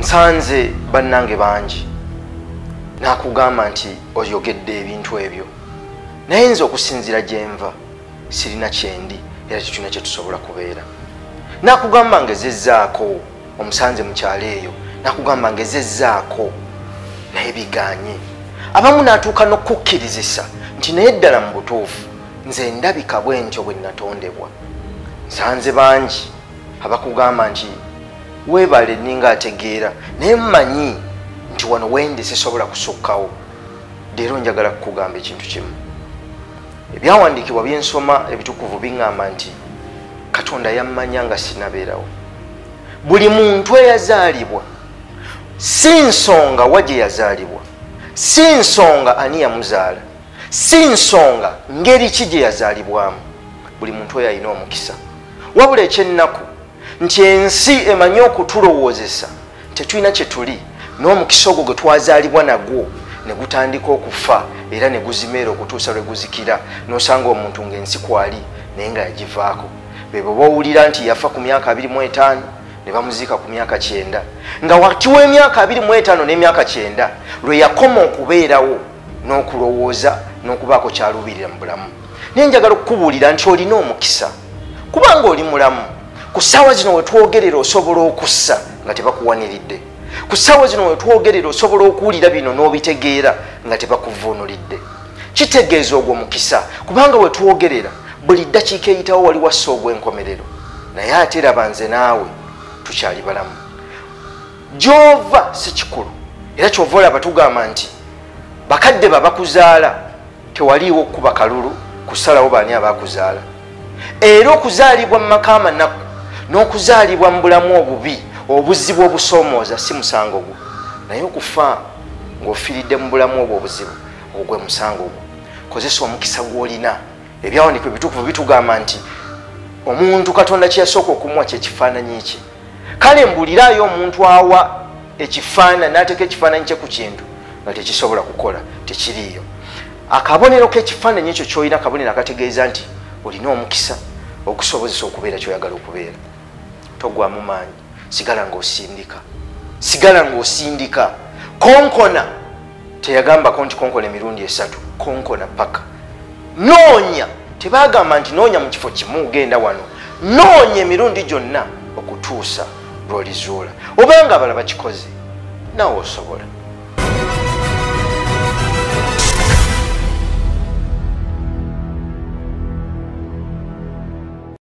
nsanze bannange bangi nakugamba nti oyogedde ebintu ebyo naye nze okusinziira gye nva sirina kyendi era tetulina kye tusobola kubeera. Nakugamba ngezezzaako omusanze mu kyalo eyo, nakugamba ngezezzaako naye biganye. Abamu natuuka n'okukkirizisa nti naye ddala mu butuufu nze ndabika bwentyo bwe natondebwa. Nsanze bangi abakugamba nti weebale ninga ategeera naye mmanyi nti wano wendi sisobola kusukkawo. Leero njagala kukugamba ekintu kimu. Ebyawandiikibwa byensoma ebitukuvu biŋŋamba nti Katonda yammanya nga sinabeerawo. Buli muntu eyazaalibwa si nsonga wa gye yazaalibwa, si nsonga ani yamuzaala, si nsonga ngeri ki gye yazaalibwamu. Buli muntu oyo alina omukisa. Wabula ekyennaku nti ensi emanyi okutulowoozesa tetulina kye tuli n'omukisa ogwo gwe twazaalibwa nagwo ne gutandika okufa era ne guzimeera okutuusa lwe guzikira n'osanga omuntu ng'ensi kwali naye nga yagivaako. Bebo bawulira nti yafa ku myaka 25 ne bamuziika ku myaka 9 nga wakati w'emyaka 25 n'emyaka 9 lwe yakoma okubeerawo n'okulowooza n'okubaako kyalubirira mu bulamu. Naye njagala okukubuulira nti olina omukisa kubanga oli mulamu. Ku ssaawa zino we twogerera osobola okussa nga tebakuwaniridde. Ku ssaawa zino we twogerera osobola okuwulira bino n'obitegeera nga tebakuvuunulidde. Kitegeeza ogwo mukisa kubanga we twogerera buli ddakiika eyitawo wali wassa ogw'enkomerero. Naye ate raba nze naawe tukyali balamu. Gy'ova si kikulu era kyova olaba tugamba nti bakadde babakuzaala tewaliiwo okuba kalulu kusalawo baani abakuzaala. Era okuzaalibwa mu maka amanaku n'okuzaalibwa mu bulamu obubi obuzibu obusoomooza si musango gwo, naye okufa ng'ofiiridde mu bulamu obwo obuzibu ogwe musango gwo. Kozesa omukisa gw'olina. Ebyawandiikibwa ebitukuvu bitugamba nti omuntu Katonda kye yasooka okumuwa kye kifaananyi kye. Kale mbuliraayo omuntu awa ekifaananyi n'ateeka ekifaananyi kye ku kintu nga tekisobola kukola tekiriiyo. Akabonero k'ekifaananyi ekyo ky'olina kabonero akategeeza nti olina omukisa okusobozesa okubeera ky'oyagala okubeera. Togwamu maanyi, sigala ng'osindika, sigala ng'osindika. Konkona teyagambako nti konkona emirundi 3, konkona paka. Noonya, tebagamba nti noonya mu kifo kimu genda wano, noonya emirundi gyonna okutuusa lw'olizuula. Obanga abalala bakikoze naawe osobola.